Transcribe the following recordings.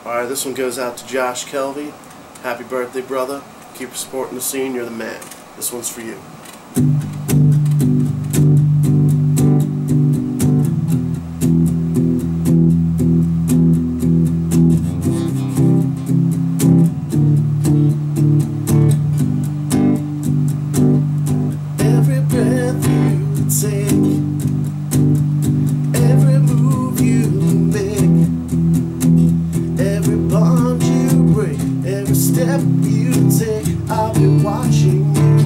Alright, this one goes out to Josh Kelvey. Happy birthday, brother. Keep supporting the scene, you're the man. This one's for you. Every breath you take, every move you make, every bond you break, every step you take, I'll be watching you.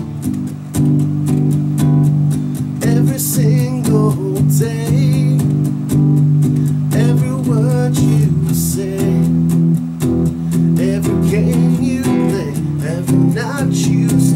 Every single day, every word you say, every game you play, every night you